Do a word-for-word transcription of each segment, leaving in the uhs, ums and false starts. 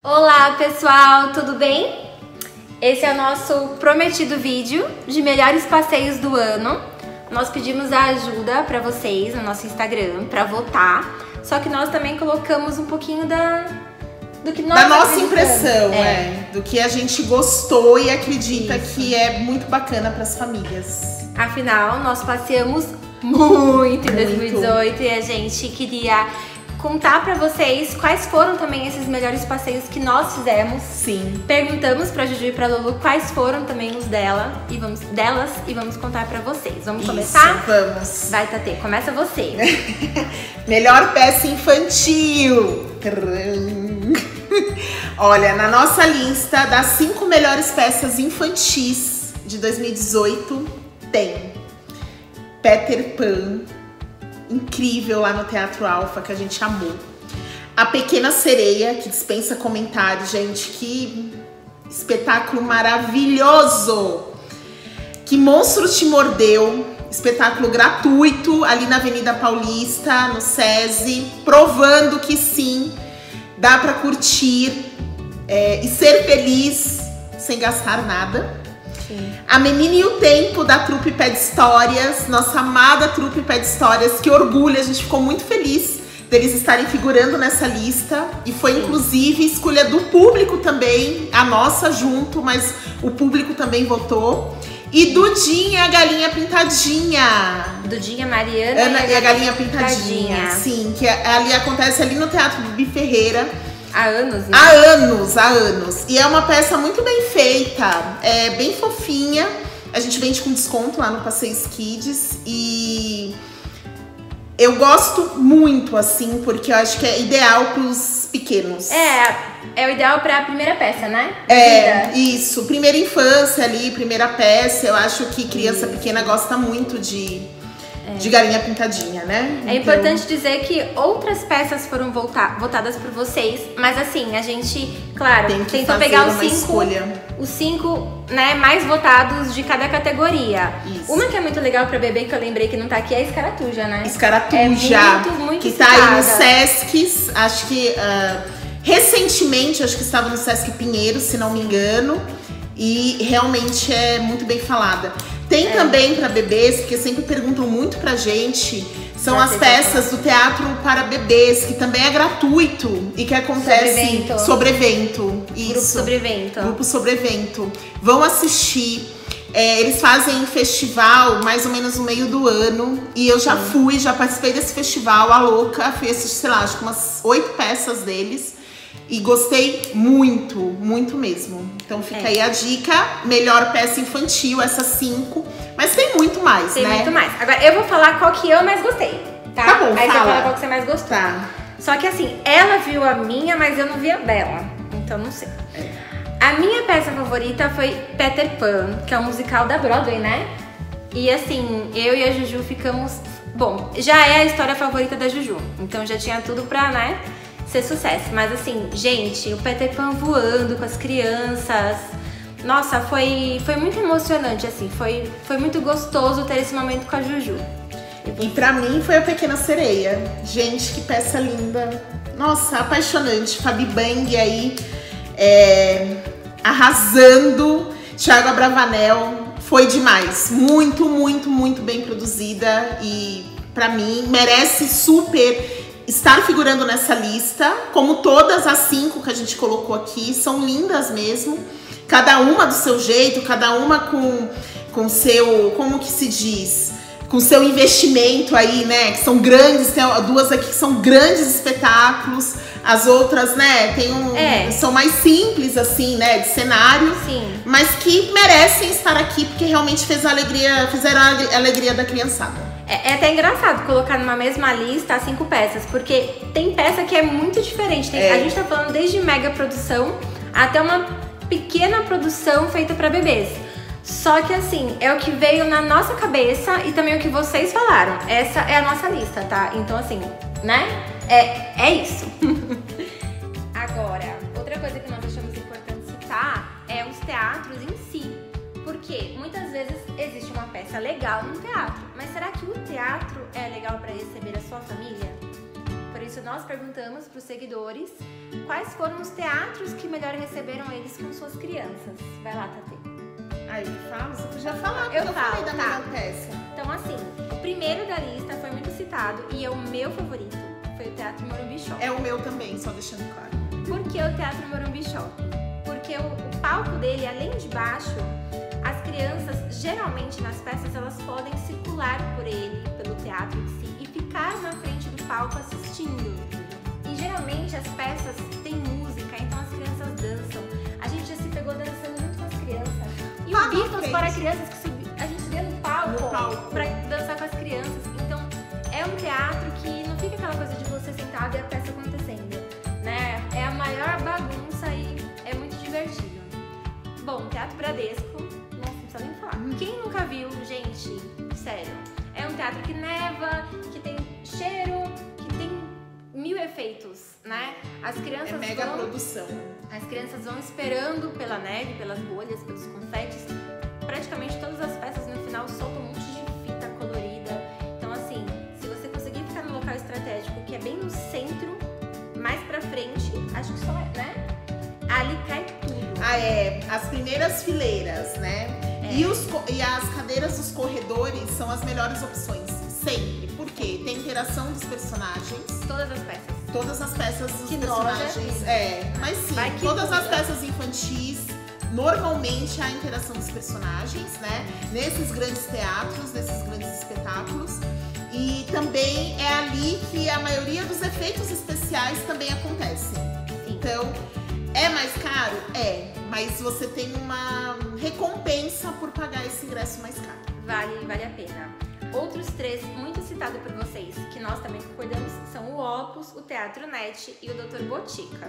Olá pessoal, tudo bem? Esse é o nosso prometido vídeo de melhores passeios do ano. Nós pedimos a ajuda para vocês no nosso Instagram para votar, só que nós também colocamos um pouquinho da do que nós da nossa impressão, é. é, do que a gente gostou e acredita Isso. que é muito bacana para as famílias. Afinal, nós passeamos muito em dois mil e dezoito e a gente queria contar pra vocês quais foram também esses melhores passeios que nós fizemos. Sim. Perguntamos pra Juju e pra Lulu quais foram também os dela e vamos delas e vamos contar pra vocês. Vamos Isso, começar? Vamos. Vai, Tatê, começa você. Melhor peça infantil. Olha, na nossa lista das cinco melhores peças infantis de dois mil e dezoito tem Peter Pan, incrível lá no Teatro Alfa, que a gente amou. A Pequena Sereia, que dispensa comentário, gente, que espetáculo maravilhoso. Que Monstro Te Mordeu, espetáculo gratuito ali na Avenida Paulista, no SESI, provando que sim, dá pra curtir é, e ser feliz sem gastar nada. Sim. A Menina e o Tempo, da Trupe Pé de Histórias, nossa amada Trupe Pé de Histórias, que orgulho, a gente ficou muito feliz deles estarem figurando nessa lista. E foi Sim. inclusive escolha do público também, a nossa junto, mas o público também votou. E Dudinha, a Galinha Pintadinha. Dudinha, Mariana Ana, e a, e a Galinha Pintadinha. Pintadinha. Sim, que ali acontece ali no Teatro Bibi Ferreira. Há anos, né? Há anos, há anos. E é uma peça muito bem feita, é bem fofinha. A gente vende com desconto lá no Passeios Kids. E eu gosto muito, assim, porque eu acho que é ideal pros pequenos. É, é o ideal pra primeira peça, né? É, isso. Primeira infância ali, primeira peça. Eu acho que criança isso. pequena gosta muito de... É. De Galinha Pintadinha, né? É então... importante dizer que outras peças foram voltar, votadas por vocês, mas assim, a gente, claro, Tem que tentou fazer pegar os uma cinco, escolha. os cinco né, mais votados de cada categoria. Isso. Uma que é muito legal pra bebê, que eu lembrei que não tá aqui, é a Escaratuja, né? Escaratuja, é muito, muito que citada. tá aí nos Sescs, acho que uh, recentemente, acho que estava no Sesc Pinheiro, se não me engano, e realmente é muito bem falada. Tem é. também para bebês, porque sempre perguntam muito pra gente, são as peças do Teatro para Bebês, que também é gratuito e que acontece sobre evento. Isso. Grupo sobre evento. Grupo sobre evento. Vão assistir. É, eles fazem festival mais ou menos no meio do ano. E eu já Sim. fui, já participei desse festival, a louca. Fui assistir, sei lá, acho que umas oito peças deles. E gostei muito, muito mesmo. Então fica é. aí a dica, melhor peça infantil, essas cinco. Mas tem muito mais, tem né? Tem muito mais. Agora eu vou faar qual que eu mais gostei, tá? Tá bom, aí fala. você fala qual que você mais gostou. Tá. Só que assim, ela viu a minha, mas eu não vi a dela. Então não sei. É. A minha peça favorita foi Peter Pan, que é um musical da Broadway, né? E assim, eu e a Juju ficamos... Bom, já é a história favorita da Juju. Então já tinha tudo pra, né... ser sucesso, mas assim, gente, o Peter Pan voando com as crianças, nossa, foi, foi muito emocionante, assim, foi, foi muito gostoso ter esse momento com a Juju. E pra mim foi a Pequena Sereia, gente, que peça linda, nossa, apaixonante, Fabi Bang aí, é, arrasando, Thiago Abravanel, foi demais, muito, muito, muito bem produzida e pra mim merece super estar figurando nessa lista, como todas as cinco que a gente colocou aqui, são lindas mesmo, cada uma do seu jeito, cada uma com com seu, como que se diz, com seu investimento aí, né, que são grandes, tem duas aqui que são grandes espetáculos, as outras, né, tem um, é. são mais simples assim, né, de cenário, Sim. mas que merecem estar aqui porque realmente fez a alegria, fizeram a alegria da criançada. É, é até engraçado colocar numa mesma lista as cinco peças, porque tem peça que é muito diferente. Tem, é. A gente tá falando desde mega produção até uma pequena produção feita pra bebês. Só que assim, é o que veio na nossa cabeça e também o que vocês falaram. Essa é a nossa lista, tá? Então assim, né? É, é isso. Agora, outra coisa que nós achamos importante citar é os teatros em si. Porque muitas vezes existe uma peça legal no teatro, mas será que o teatro é legal para receber a sua família? Por isso nós perguntamos para os seguidores quais foram os teatros que melhor receberam eles com suas crianças. Vai lá, Tatê. Aí, fala, você podia falar, porque Eu eu, falo, falei da tá. melhor peça. Então, assim, o primeiro da lista foi muito citado e é o meu favorito. Foi o Teatro Morumbi Shopping. É o meu também, só deixando claro. Por que o Teatro Morumbi Shopping? Porque o, o palco dele, além de baixo, as crianças, geralmente nas peças, elas podem circular por ele, pelo teatro em si, e ficar na frente do palco assistindo. E geralmente as peças têm música, então as crianças dançam. A gente já se pegou dançando junto com as crianças. E Ah, o Beatles frente. para crianças que subi, a gente ia no palco, No palco. pra dançar com as crianças. Então é um teatro que não fica aquela coisa de você sentado e a peça acontecendo, né? É a maior bagunça e é muito divertido. Bom, Teatro Bradesco, nossa, não precisa nem falar. Hum. Quem nunca viu, gente, sério, é um teatro que neva, que tem cheiro, que tem mil efeitos, né? As crianças É mega vão, produção. as crianças vão esperando pela neve, pelas bolhas, pelos confetes. Praticamente todas as peças no final soltam um monte de fita colorida. Então, assim, se você conseguir ficar no local estratégico, que é bem no centro, mais pra frente, acho que só é, né? Ali cai tudo. Ah, é. As primeiras fileiras, né? É. E, os, co- e as cadeiras dos corredores são as melhores opções. Sempre. Por quê? Tem interação dos personagens. Todas as peças. Todas as peças dos Que nós já personagens. vimos. É, mas sim, Vai que todas as muda. peças infantis, normalmente há interação dos personagens, né? Nesses grandes teatros, nesses grandes espetáculos. E também é ali que a maioria dos efeitos especiais também acontecem. Sim. Então, é mais caro? É, mas você tem uma recompensa por pagar esse ingresso mais caro. Vale, vale a pena. Outros três, muito citados por vocês, que nós também concordamos, são o Opus, o Teatro Net e o doutor Botica.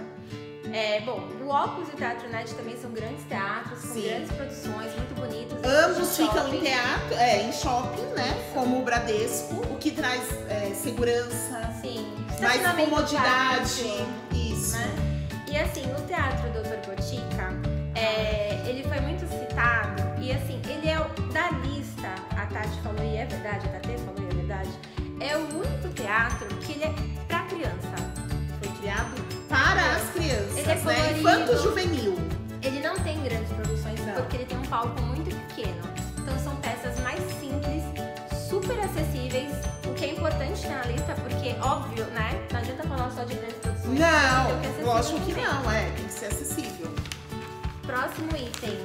É, bom, o Opus e o Teatro Net também são grandes teatros, são Sim. grandes produções, muito bonitos. Ambos de ficam shopping. em teatro, é, em shopping, né? Como o Bradesco, o que traz é, segurança, Sim. mais Estacionamento comodidade. fácil, Isso. né? E assim, o Teatro doutor Botica, é, ele foi muito citado e assim, ele é o, da lista, a Tati falou e é verdade, a Tati falou e é verdade, é o único teatro que ele é pra criança. Foi criado para as crianças, Ele é né? colorido. Infanto juvenil. Ele não tem grandes produções Não. porque ele tem um palco muito pequeno. Então são peças mais simples, super acessíveis, o que é importante ter na lista porque, óbvio, né? Não adianta falar só de grandes produções. tem que ser Não, acessível lógico que também. não, é, tem que ser acessível. Próximo item.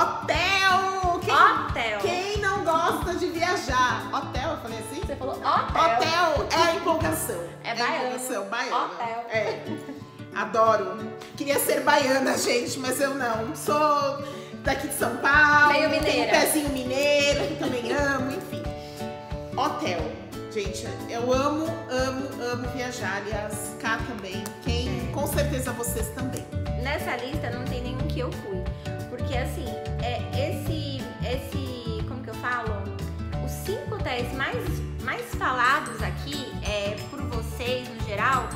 Hotel! Quem, Hotel. quem não gosta de viajar? Hotel, eu falei assim? Você falou hotel. Hotel é a empolgação. É baiano. empolgação, baiana. Hotel. É. Adoro. Queria ser baiana, gente, mas eu não. Sou daqui de São Paulo. Meio Tenho mineira. um pezinho mineiro, que também amo, enfim. Hotel. Gente, eu amo, amo, amo viajar. Aliás, cá também. Quem, É. com certeza vocês também. Nessa lista não tem nenhum que eu fui. Porque assim, é esse. esse. Como que eu falo? Os cinco hotéis mais, mais falados aqui é, por vocês no geral.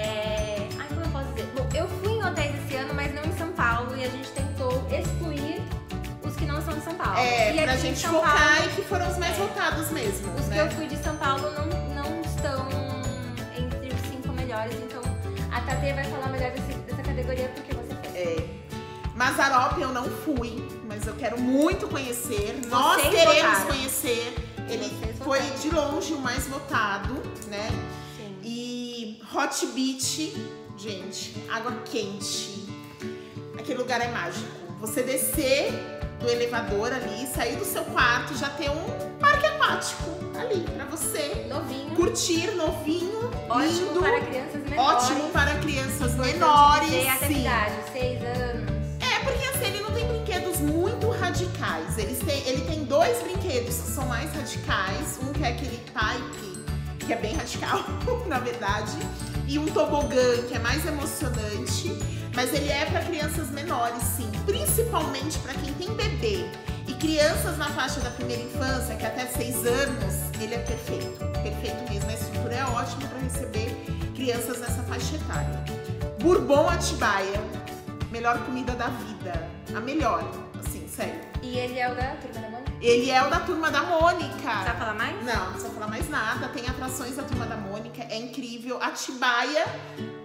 É. Ai, como eu posso dizer? Bom, eu fui em hotéis esse ano, mas não em São Paulo. E a gente tentou excluir os que não são de São Paulo. É, e pra aqui em gente São focar Paulo, e que foram os mais É. votados mesmo. os que né? eu fui de São Paulo não, não estão entre os cinco melhores. Então a Tatê vai falar melhor desse, dessa categoria porque você fez. É. Mazarope eu não fui, mas eu quero muito conhecer. Nós Vocês queremos votaram. conhecer. Ele Vocês foi votaram. de longe o mais votado, né? Sim. E Hot Beach, gente, água quente. Aquele lugar é mágico. Você descer do elevador ali, sair do seu quarto, já ter um parque aquático ali pra você Novinho. curtir, novinho, Ótimo lindo. para crianças menores. Ótimo para crianças Importante menores. dizer até que sim. idade? Seis anos. É, porque assim, ele não tem brinquedos muito radicais. Eles têm, ele tem dois brinquedos que são mais radicais. Um que é aquele pipe, que é bem radical, na verdade. E um tobogã, que é mais emocionante. Mas ele é para crianças menores, sim. Principalmente para quem tem bebê. E crianças na faixa da primeira infância, que até seis anos, ele é perfeito. Perfeito mesmo. A estrutura é ótima para receber crianças nessa faixa etária. Bourbon Atibaia. Melhor comida da vida. A melhor, assim, sério. E ele é o da Turma da Mônica? Ele é o da Turma da Precisa Mônica. falar mais? Não, não precisa falar mais nada. Tem atrações da Turma da Mônica, é incrível. Atibaia,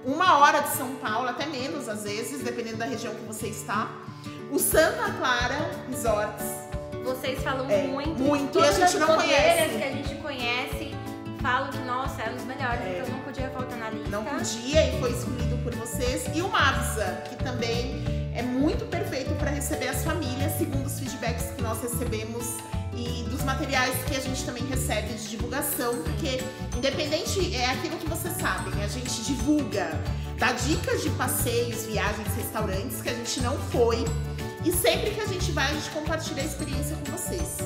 uma hora de São Paulo, até menos às vezes, dependendo da região que você está. O Santa Clara Resorts. Vocês falam é, muito. Muito, e a gente não conhece. Que a gente conhece, falam que, nossa, é um dos melhores, é. então não podia faltar na lista. Não podia e foi escolhido por vocês. E o Mavsa, que também é muito perfeito para receber as famílias, segundo os feedbacks que nós recebemos e dos materiais que a gente também recebe de divulgação, porque independente, é aquilo que vocês sabem, a gente divulga, dá dicas de passeios, viagens, restaurantes que a gente não foi, e sempre que a gente vai, a gente compartilha a experiência com vocês,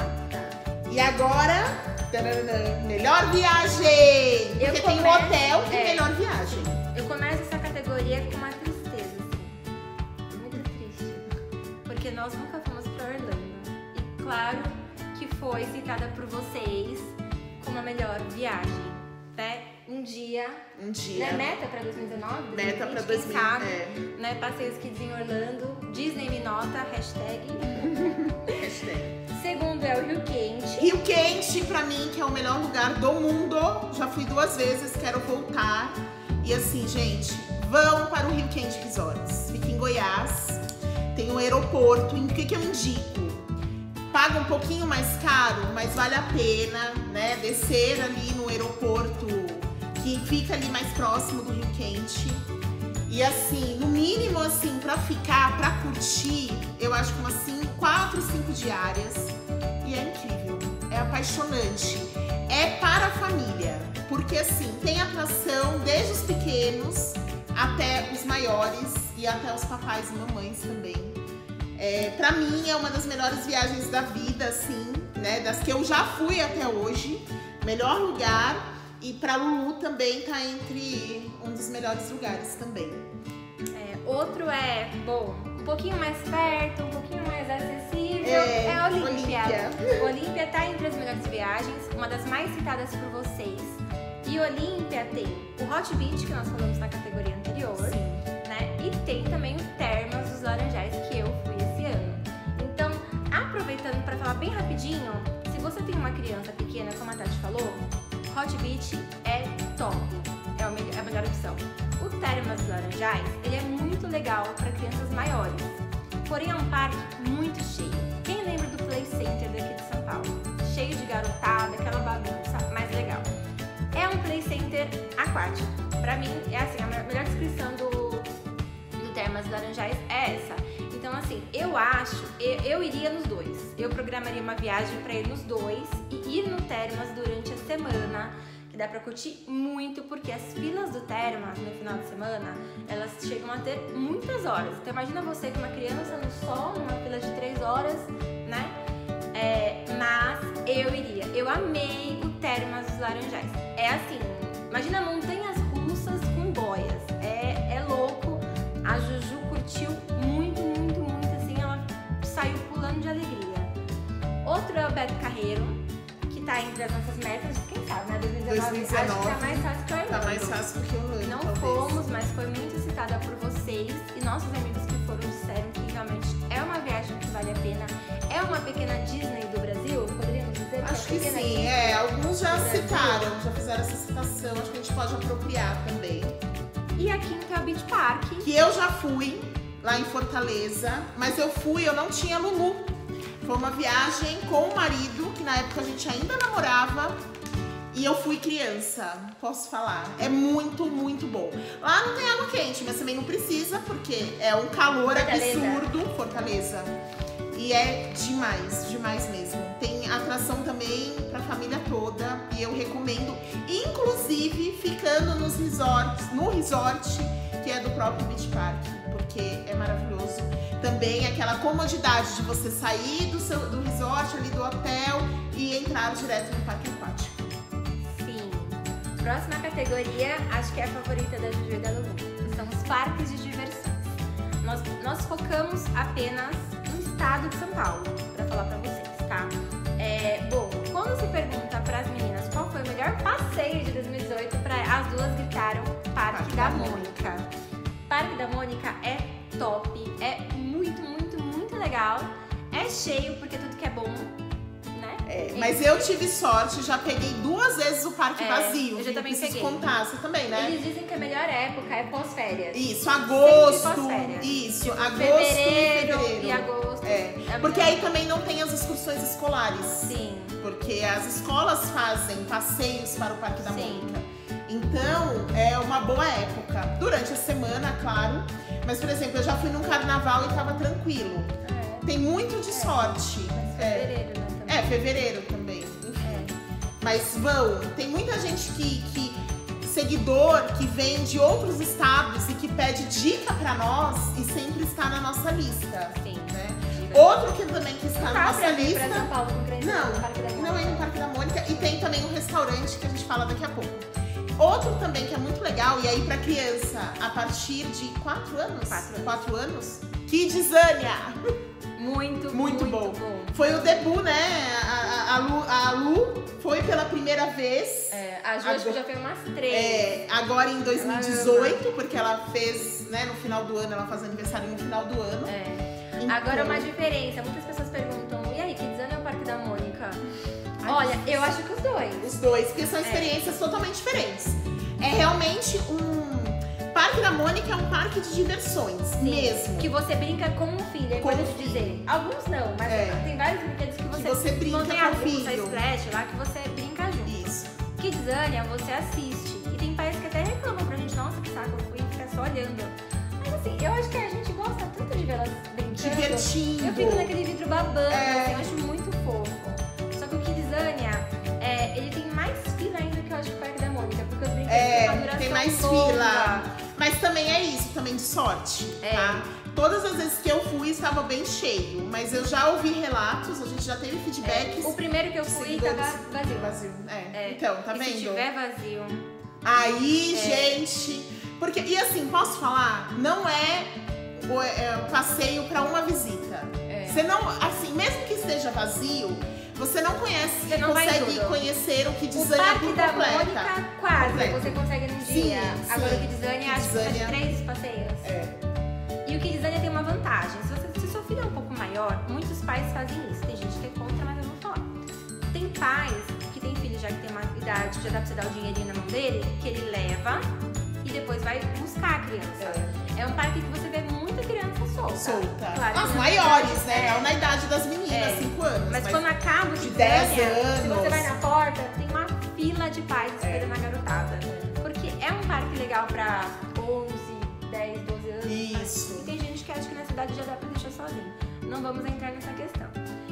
tá? E agora, tararana, melhor viagem! Porque Eu tem começo, um hotel e é, melhor viagem. Eu começo essa categoria com uma tristeza, assim, muito triste, porque nós nunca fomos pra Orlando, e claro que foi citada por vocês como a melhor viagem, né? Um dia, um dia. Né? Meta pra dois mil e dezenove? Meta pra dois mil e dezenove. É. Né? Passeios Kids em Orlando, Disney me nota, hashtag. hashtag. Segundo é o Rio Quente. Rio Quente, pra mim, que é o melhor lugar do mundo. Já fui duas vezes, quero voltar. E assim, gente, vão para o Rio Quente Resorts. Fica em Goiás, tem um aeroporto. O que, que eu indico? Paga um pouquinho mais caro, mas vale a pena, né? Descer ali no aeroporto que fica ali mais próximo do Rio Quente. E assim, no mínimo assim, pra ficar, pra curtir, eu acho que umas cinco, quatro, cinco diárias. E é incrível, é apaixonante. É para a família, porque assim, tem atração desde os pequenos até os maiores e até os papais e mamães também. É, pra mim é uma das melhores viagens da vida, assim, né? Das que eu já fui até hoje. Melhor lugar. E pra Lulu também tá entre um dos melhores lugares também. É, outro é, bom, um pouquinho mais perto, um pouquinho mais acessível. É, é a Olímpia. Olímpia. Olímpia tá entre as melhores viagens, uma das mais citadas por vocês. E Olímpia tem o Hot Beach, que nós falamos na categoria anterior. Sim. Né? E tem também o Termas dos Laranjais, que eu fui esse ano. Então, aproveitando para falar bem rapidinho, se você tem uma criança pequena, como a Tati falou, Hot Beach é top, é a melhor opção. O Termas dos Laranjais, ele é muito legal para crianças maiores, porém é um parque muito cheio. Quem lembra do Play Center daqui de São Paulo? Cheio de garotada, aquela bagunça, mais legal. É um Play Center aquático. Pra mim, é assim, a melhor descrição do, do Termas dos Laranjais é essa. Então assim, eu acho, eu, eu iria nos dois. Eu programaria uma viagem pra ir nos dois e ir no Termas durante a semana, que dá pra curtir muito, porque as filas do Termas no final de semana, elas chegam a ter muitas horas. Então imagina você com uma criança no sol, numa fila de três horas, né? É, mas eu iria. Eu amei o Termas dos Laranjais. É assim, imagina montanhas russas com boias. É, é louco. A Juju curtiu muito, muito, muito, assim, ela saiu pulando de alegria. Outro é o Beto Carreiro, que tá entre as nossas metas, quem sabe, né? dois mil e dezenove, dois mil e dezenove acho que tá mais fácil que o Orlando. Tá mais fácil que o Orlando, Não talvez. fomos, mas foi muito citada por vocês e nossos amigos que foram disseram que realmente é uma viagem que vale a pena. É uma pequena Disney do Brasil, poderíamos dizer? Acho que é pequena sim, Disney é. Alguns já do Brasil. citaram, já fizeram essa citação, acho que a gente pode apropriar também. E a quinta é o Beach Park. Que eu já fui lá em Fortaleza, mas eu fui, eu não tinha Lulu. Foi uma viagem com o marido, que na época a gente ainda namorava, e eu fui criança, posso falar. É muito, muito bom. Lá não tem água quente, mas também não precisa, porque é um calor Fortaleza. absurdo, Fortaleza. E é demais, demais mesmo. Tem atração também pra família toda, e eu recomendo, inclusive ficando nos resorts, no resort que é do próprio Beach Park, porque é maravilhoso. Também aquela comodidade de você sair do, seu, do resort, ali do hotel, e entrar direto no parque aquático. Sim. Próxima categoria, acho que é a favorita da Juju e da Lulu. São os parques de diversões. Nós, nós focamos apenas no estado de São Paulo, pra falar pra vocês, tá? É, bom, quando se pergunta pras meninas qual foi o melhor passeio de dois mil e dezoito, pra, as duas gritaram Parque, Parque da, da Mônica. Parque da Mônica é top, é muito, muito, muito legal. É cheio, porque tudo que é bom, né? É, mas eu tive sorte, já peguei duas vezes o parque É, vazio. eu já também preciso peguei. contar, você também, né? Eles dizem que a melhor época é pós-férias. Isso, agosto. pós-férias. Isso, Tipo, agosto fevereiro e fevereiro. e agosto. É, É a porque melhor. aí também não tem as excursões escolares. Sim. Porque as escolas fazem passeios para o Parque da Sim. Mônica. Então, é uma boa época. Durante a semana, claro. Mas, por exemplo, eu já fui num carnaval e tava tranquilo. É. Tem muito de sorte. Mas É. fevereiro, né? Também. É, fevereiro também. Enfim. É. Mas vão. Tem muita gente que, que. Seguidor que vem de outros estados e que pede dica pra nós e sempre está na nossa lista. Sim. Né? Dica. Outro que também que está Não na dá nossa pra vir lista. pra São Paulo com criança Não, no Parque da não é no Mônica. Parque da Mônica. E tem também um restaurante que a gente fala daqui a pouco. Outro também que é muito legal, e aí pra criança a partir de quatro anos? Quatro anos. Quatro anos? Kidzania! Muito, Muito, muito bom. bom. Foi o debut, né? A, a, a, Lu, a Lu foi pela primeira vez. É, a Ju acho que já foi umas três. É, agora em dois mil e Ela dezoito, porque ela fez, né, no final do ano, ela faz aniversário no final do ano. É. Então- Agora uma diferença, muitas pessoas perguntam, e aí, Kidzania ou Parque da Mônica? Olha, eu acho que os dois. Os dois, porque são É. experiências totalmente diferentes. É realmente um... Parque da Mônica é um parque de diversões, Sim, mesmo. Que você brinca com o filho, é Com importante o filho. dizer. Alguns não, mas É. tem vários brinquedos que você, você brinca montanha com o russa, filho. splash lá, que você brinca junto. Isso. Kidzania, você assiste. E tem pais que até reclamam pra gente, nossa, que saco, eu fui ficar só olhando. Mas assim, eu acho que a gente gosta tanto de ver elas brincando. Divertindo. Eu fico naquele vidro babando, É. assim, eu acho muito fofo. Só que o Kidzania, é, ele tem mais fila ainda que eu acho que o Parque da Mônica, porque os brinquedos têm uma É, duração tem mais longa. fila. Mas também é isso, também de sorte, É. tá? Todas as vezes que eu fui, estava bem cheio. Mas eu já ouvi relatos, a gente já teve feedbacks. O primeiro que eu fui seguidores- tava vazio. Vazio, é. É. Então, tá E vendo? se tiver vazio, Aí, É. gente... Porque, e assim, posso falar? Não é o é, o passeio pra uma visita. É. Você não... Assim, mesmo que esteja vazio, você não conhece, Você não vai consegue tudo. conhecer o o Kidzania Parque por da completa. Mônica, quase, Completa. você consegue num Sim, dia. sim. Agora o Kidzania, acho que são Kidzania- três passeios. É. E o Kidzania tem uma vantagem. Se, você, se seu filho é um pouco maior, muitos pais fazem isso. Tem gente que é contra, mas eu vou falar. Tem pais que tem filho já que tem uma idade, que já dá pra você dar o dinheirinho na mão dele, que ele leva e depois vai buscar a criança. É, um parque que você vê muita criança solta. Solta. Claro, As que não- maiores, né? É. Não na idade das meninas, É. cinco anos. Mas, quando acaba o de Kidzania, dez se anos. você vai na porta, tem uma fila de pais esperando a garotada. Porque é um parque legal pra onze, dez, doze anos. Isso. E tem gente que acha que na cidade já dá pra deixar sozinho. Não vamos entrar nessa questão.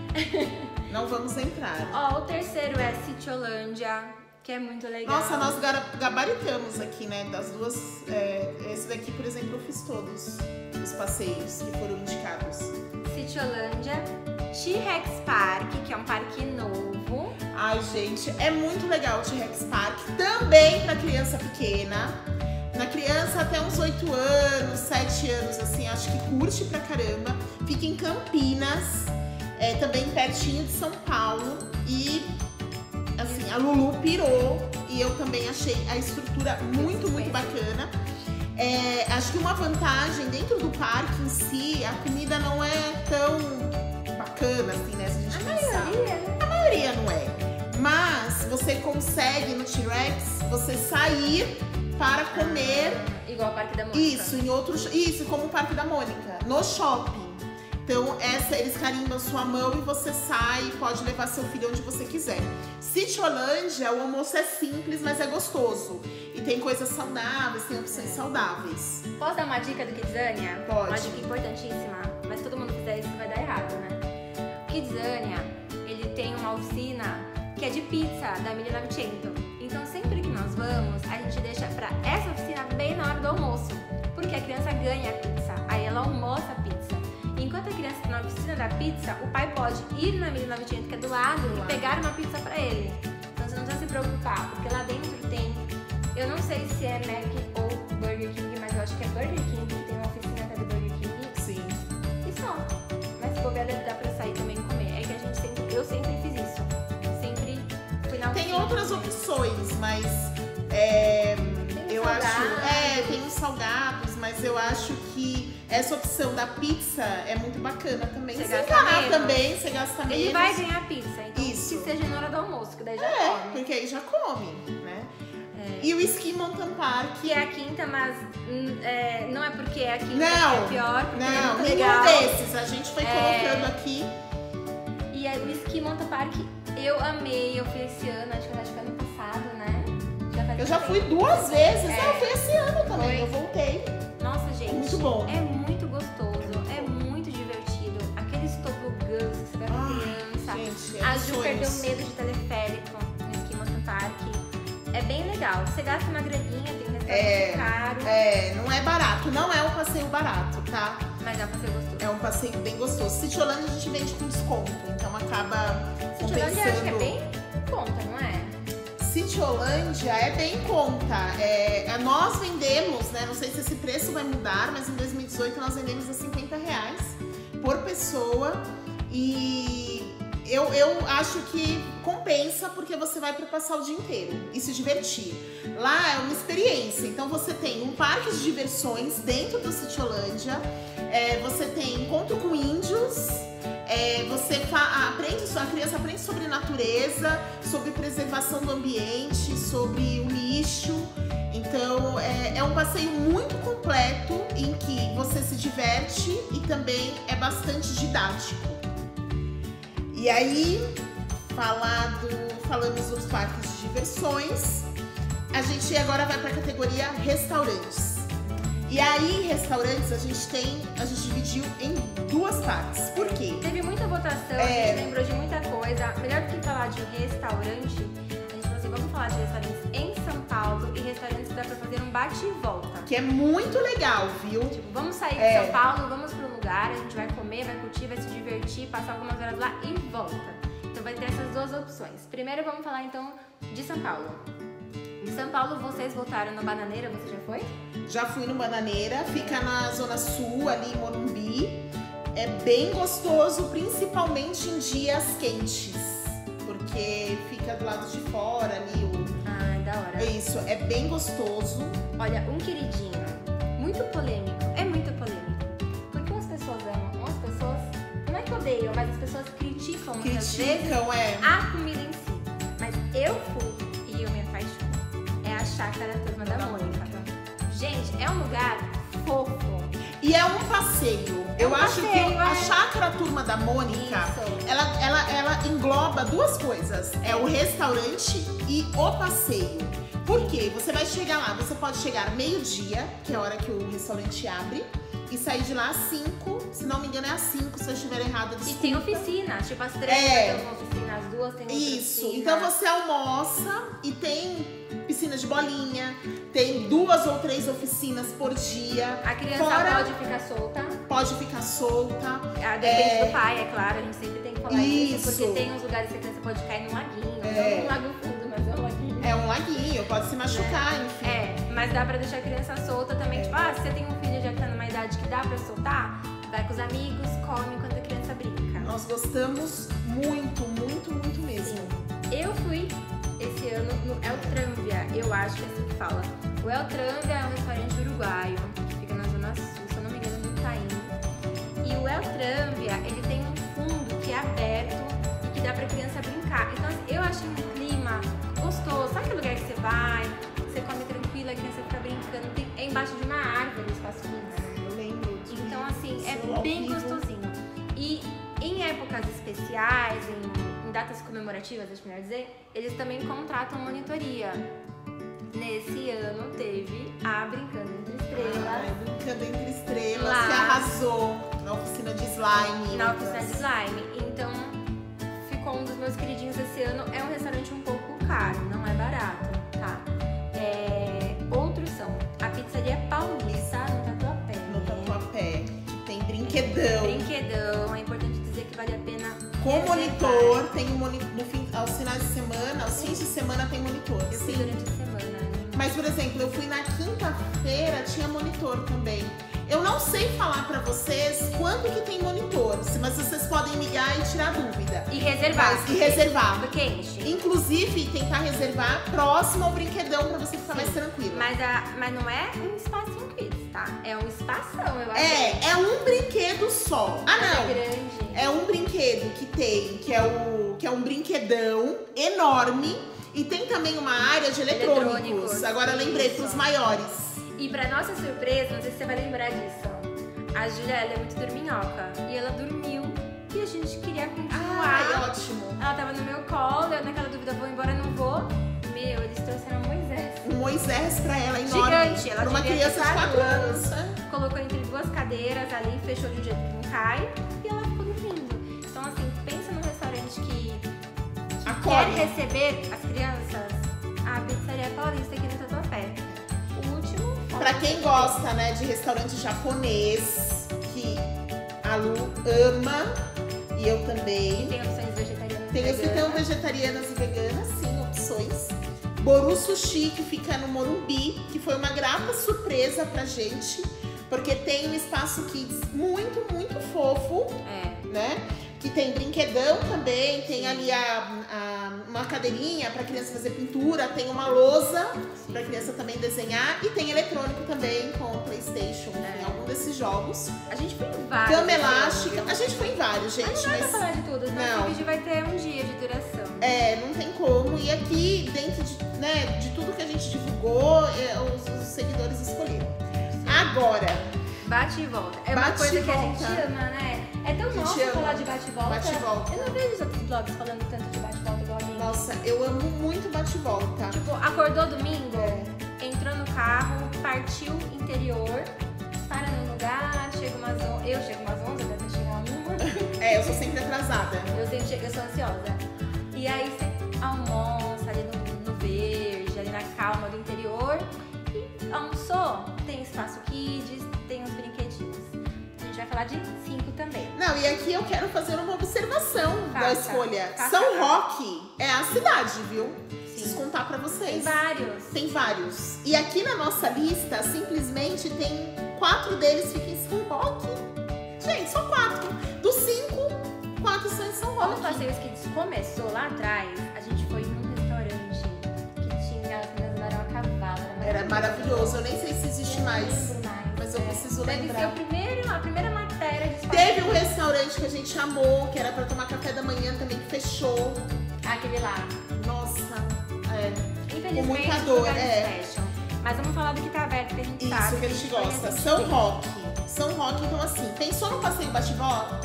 Não vamos entrar. Ó, o terceiro é Citiolândia, que é muito legal. Nossa, nós gara- gabaritamos aqui, né? Das duas. é, esse daqui, por exemplo, eu fiz todos os passeios que foram indicados. Citiolândia, T-Rex Park, que é um parque novo. Ai, gente, é muito legal o T-Rex Park. Também pra criança pequena. Na criança até uns oito anos, sete anos, assim, acho que curte pra caramba. Fica em Campinas, é, também pertinho de São Paulo. E, assim, a Lulu pirou. E eu também achei a estrutura muito, muito bacana. É, acho que uma vantagem dentro do parque em si, a comida não é tão bacana, assim, né? Se a gente A pensar. maioria, né? A maioria não é. Mas você consegue no T-Rex você sair para comer Igual o Parque da Mônica. isso em outros. Isso, como o Parque da Mônica, no shopping. Então, essa, eles carimbam sua mão e você sai e pode levar seu filho onde você quiser. Citiolândia, o almoço é simples, mas é gostoso. E tem coisas saudáveis, tem opções É. saudáveis. Posso dar uma dica do Kidzania? Pode. Uma dica importantíssima, mas se todo mundo fizer isso vai dar errado, né? O Kidzania, ele tem uma oficina que é de pizza, da mille novecento. Então sempre que nós vamos, a gente deixa pra essa oficina bem na hora do almoço. Porque a criança ganha a pizza, aí ela almoça a pizza. E enquanto a criança está na oficina da pizza, o pai pode ir na mille novecento, que é do lado, e pegar uma pizza pra ele. Então você não precisa se preocupar, porque lá dentro tem... Eu não sei se é Mac ou Burger King, mas eu acho que é Burger King, que tem uma oficina até do Burger King. Sim. E só. Mas se bobear, deve dar pra sair também e comer. É que a gente sempre... Eu sempre fiz isso. Sempre fui na Tem oficina. outras opções, mas é, Tem eu salgados. acho. É, tem os salgados, mas eu acho que essa opção da pizza é muito bacana também. Você Você gasta enganar menos. também, você gasta menos. Ele vai ganhar pizza, então Isso. que seja na hora do almoço, que daí já É, come. porque aí já come, né? É. E o Ski Mountain Park. Que é a quinta, mas hum, é, não é porque é a quinta Não, que é pior, porque é não, muito nenhum legal. desses. A gente foi É. colocando aqui. E aí, o Ski Mountain Park eu amei, eu fui esse ano, acho que acho que ano passado, né? Já faz Eu já tempo. fui duas vezes. É. Ah, eu fui esse ano também. Foi. Eu voltei. Nossa, gente. Muito bom. É muito gostoso, é muito divertido. Aqueles tobogãs que você vai com Ah, criança. gente, é A dos Ju sonhos. perdeu medo de teleférico no Ski Mountain Park. É bem legal. Você gasta uma graninha, tem um restaurante É, caro, é, não é barato. Não é um passeio barato, tá? mas dá pra ser gostoso. É um passeio bem gostoso. Citiolândia a gente vende com desconto, então acaba Citiolândia acho que é compensando. bem em conta, não é? Citiolândia é bem em conta. É, é, nós vendemos, né? Não sei se esse preço vai mudar, mas em dois mil e dezoito nós vendemos a cinquenta reais por pessoa. E eu, eu acho que compensa porque você vai para passar o dia inteiro e se divertir. Lá é uma experiência. Então você tem um parque de diversões dentro do Citiolândia. É, você tem encontro com índios. É, você fa- aprende, a criança aprende sobre natureza, sobre preservação do ambiente, sobre o lixo. Então é, é um passeio muito completo em que você se diverte e também é bastante didático. E aí, falado, falamos dos parques de diversões, a gente agora vai para a categoria restaurantes. E aí, restaurantes, a gente tem, a gente dividiu em duas partes. Por quê? Teve muita votação, a É. gente lembrou de muita coisa. Melhor do que falar de restaurante, a gente falou assim, vamos falar de restaurantes em São Paulo e restaurantes que dá pra fazer um bate e volta. Que é muito legal, viu? Tipo, vamos sair de É. São Paulo, vamos para um lugar, a gente vai comer, vai curtir, vai se divertir, passar algumas horas lá e volta. Então vai ter essas duas opções. Primeiro vamos falar então de São Paulo. Em São Paulo vocês voltaram no Bananeira, você já foi? Já fui no Bananeira, fica na Zona Sul, ali em Morumbi. É bem gostoso, principalmente em dias quentes, porque fica do lado de fora ali. O... Ai, da hora. É isso, é bem gostoso. Olha, um queridinho, muito polêmico, é muito polêmico. Porque umas pessoas amam, umas pessoas, não é que odeiam, mas as pessoas criticam muitas vezes Criticam, é. a comida em si. Mas eu fui e eu me apaixono. É a Chácara Turma da Mônica. Gente, é um lugar fofo. E é um passeio. É Eu um acho passeio, que a é. Chácara Turma da Mônica, Isso. ela, ela, ela engloba duas coisas. É o restaurante e o passeio. Por quê? Você vai chegar lá, você pode chegar meio-dia, que é a hora que o restaurante abre, e sair de lá às cinco. Se não me engano é às cinco, se eu estiver errada, E desculpa. tem oficinas, tipo as três É. tem uma oficina, as duas tem outra Isso, oficina. então você almoça e tem piscina de bolinha, tem duas ou três oficinas por dia. A criança Fora- pode ficar solta. Pode ficar solta. Ah, depende É. do pai, é claro, a gente sempre tem que falar isso, Isso. porque tem uns lugares que a criança pode cair num laguinho. É. Não um lago fundo, mas é um laguinho. É um laguinho, pode se machucar, enfim. É, mas dá pra deixar a criança solta também. Tipo, ah, se você tem um filho já que tá numa idade que dá pra soltar, vai com os amigos, come enquanto a criança brinca. Nós gostamos muito, muito, muito mesmo. Eu fui esse ano no El Trambia, eu acho que é assim que fala. O El Trambia é um restaurante uruguaio, que fica na Zona Sul, se eu não me engano, no Itaim. E o El Trambia, ele tem um fundo que é aberto e que dá pra criança brincar. Então, assim, eu achei um clima gostoso. Sabe aquele lugar que você vai, você come tranquilo, a criança fica brincando? Tem, é embaixo de uma árvore, os pasquins. Eu lembro disso. Então, assim, é Isso, ao bem vivo. gostosinho. E em épocas especiais, em, em datas comemorativas, deixa eu melhor dizer, eles também contratam monitoria. Nesse ano teve a Brincando Entre Estrelas. Ai, Brincando Entre Estrelas, Lá. que arrasou na oficina de slime. Na oficina de slime. Então, ficou um dos meus queridinhos esse ano. É um restaurante um pouco caro, não é barato, tá? É, outros são a Pizzaria Paulista, no Tatuapé. No Tatuapé, que tem brinquedão. Brinquedão, é importante dizer que vale a pena Com reservar. monitor, tem um monitor no fim, aos finais de semana, aos fins de semana tem monitor. Eu fui Sim. durante a semana. Mas, por exemplo, eu fui na quinta-feira, tinha monitor também. Eu não sei falar pra vocês quando que tem monitor, mas vocês podem ligar e tirar dúvida. E reservar. Mas- e reservar. Porque enche. Inclusive, tentar reservar próximo ao brinquedão pra você ficar Sim. mais tranquilo. Mas, a, mas não é um espacinho kids, tá? É um espação, eu acho. É, é um brinquedo só. Ah, Mas é não. grande. É um brinquedo. também que tem, que é, o, que é um brinquedão enorme. E tem também uma área de eletrônicos. eletrônicos. Agora eu lembrei pros maiores. E pra nossa surpresa, não sei se você vai lembrar disso, a Júlia, ela é muito dorminhoca. E ela dormiu e a gente queria continuar. Ai, ótimo. Ela tava no meu colo, eu naquela dúvida, vou embora, não vou. Meu, eles trouxeram Moisés. Um Moisés pra ela, enorme. Gigante. Ela pra uma criança de quatro anos. Colocou entre duas cadeiras ali, fechou de um jeito que não cai. E ela ficou dormindo. Então assim, pensa num restaurante que, que quer receber as crianças. A Pizzaria Paulista aqui no Tatuapé. O último... Pra quem gosta, né, de restaurante japonês, que a Lu ama, e eu também. E tem opções vegetarianas tem e veganas. Tem vegetarianas e veganas, sim, opções. Boru Sushi, que fica no Morumbi, que foi uma grata surpresa pra gente, porque tem um espaço kids muito, muito fofo, é. né? Que tem brinquedão também, tem ali a, a, uma cadeirinha pra criança fazer pintura, tem uma lousa Sim. pra criança também desenhar e tem eletrônico também com PlayStation, é. em algum desses jogos. A gente foi em vários. Cama elástica, a gente foi em vários, gente. Mas não dá mas... pra falar de tudo, né? Esse vídeo vai ter um dia de duração. É, não tem como. E aqui, dentro de, né, de tudo que a gente divulgou, é, os, os seguidores escolheram. Sim. Agora... Bate e volta. É bate uma coisa que volta. a gente ama, né? É tão nosso falar de bate e volta. Bate e volta. Eu não vejo os outros blogs falando tanto de bate e volta igual a mim. Nossa, eu amo muito bate e volta. Tipo, acordou domingo, é. entrou no carro, partiu interior, para no lugar, chega umas onze. Eu chego umas onze, deve chegar uma. É, eu sou sempre atrasada. Eu sempre chego, eu sou ansiosa. E aí você almoça ali no, no verde, ali na calma do interior. E almoçou, tem espaço kids, tem os brinquedinhos. A gente vai falar de cinco também. Não, e aqui eu quero fazer uma observação faça, da escolha. faça, São faça. Roque é a cidade, viu? Sim. Preciso contar pra vocês. Tem vários. Tem vários. E aqui na nossa lista, simplesmente tem quatro deles ficam em São Roque. Gente, só quatro. Dos cinco, quatro são em São Roque. Quando o Passeio Kids começou lá atrás, a gente foi num restaurante que tinha, as meninas andaram a cavalo. Era maravilhoso. Eu nem sei se existe mais, mais, mas eu preciso Deve lembrar. Deve ser o primeiro, a primeira matéria de Teve um restaurante que a gente amou, que era pra tomar café da manhã também, que fechou. Aquele lá. Nossa, é. Infelizmente, com muita dor, é. Fecham. Mas vamos falar do que tá aberto, que a gente Isso, sabe. Isso que a gente gosta. São Roque. São Roque, então assim, pensou no passeio bate-volta?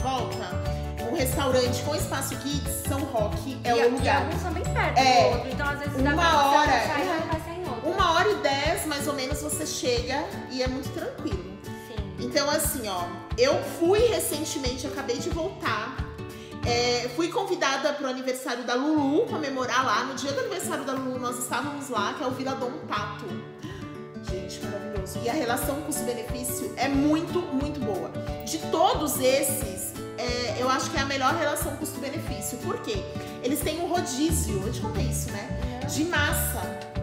Um restaurante com espaço kids, São Roque é e, o lugar. E alguns são bem perto é, do outro, então às vezes dá uma pra hora, você sair é, e passear em outro. Uma hora e dez, mais ou menos, você chega e é muito tranquilo. Sim. Então assim, ó, eu fui recentemente, acabei de voltar. É, fui convidada para o aniversário da Lulu, comemorar lá. No dia do aniversário da Lulu, nós estávamos lá, que é o Vila Dom Tato. Gente, maravilhoso. E a relação custo-benefício é muito, muito boa. De todos esses, é, eu acho que é a melhor relação custo-benefício. Por quê? Eles têm um rodízio, eu te contei isso, né? De massa.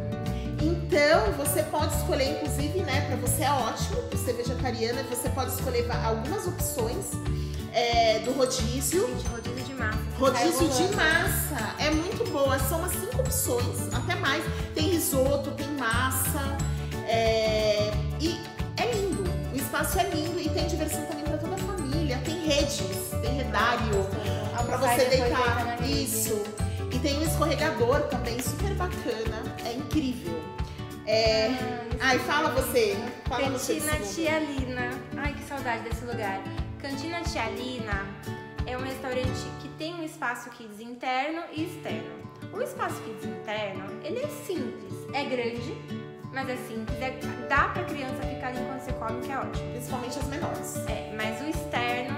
Então, você pode escolher, inclusive, né? Para você é ótimo, por ser vegetariana, você pode escolher algumas opções. É, do rodízio. Gente, rodízio de massa. Rodízio de massa. É muito boa. São umas cinco opções, até mais. Tem risoto, tem massa. É... E é lindo. O espaço é lindo e tem diversão também para toda a família. Tem redes, tem redário ah, para você deitar. Isso. E tem um escorregador também, super bacana. É incrível. É... Ah, Ai, fala você. Fala Cantina Tia Lina. Ai, que saudade desse lugar. Cantina Tia Lina é um restaurante que tem um espaço kids interno e externo. O espaço kids interno, ele é simples, é grande, mas é simples, é, dá pra criança ficar ali enquanto você come, que é ótimo. Principalmente as menores. É, mas o externo